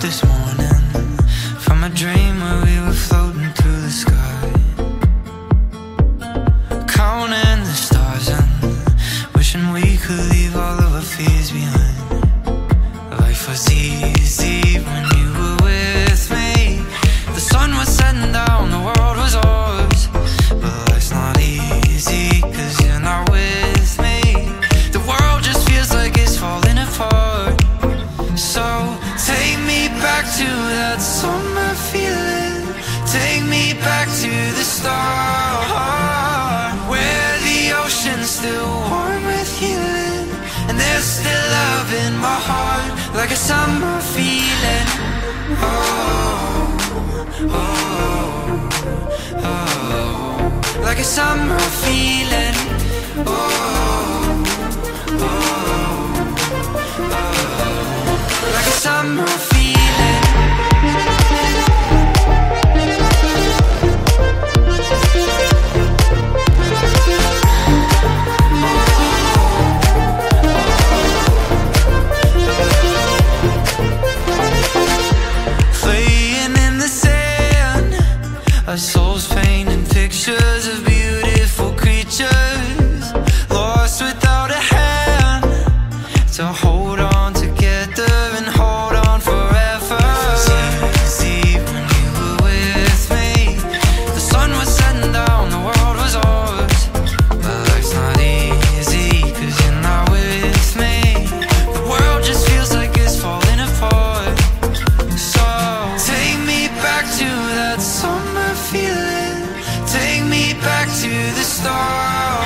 this morning from a dream where we were floating through the sky, counting the stars and wishing we could leave all of our fears behind. Life was easy when you were with me. The sun was setting down, the world was ours. But life's not easy 'cause you're not with me. The world just feels like it's falling apart. So take me back to that summer feeling. Take me back to the start, where the ocean's still warm with healing, and there's still love in my heart, like a summer feeling. Oh, oh, oh, like a summer feeling. Oh, oh, oh, like a summer feeling. Playing in the sand, our souls painting pictures of beautiful creatures, lost without a hand to hold on together and hold on forever. It was easy when you were with me. The sun was setting down, the world was ours. But life's not easy 'cause you're not with me. The world just feels like it's falling apart. So take me back to that summer feeling. Take me back to the start,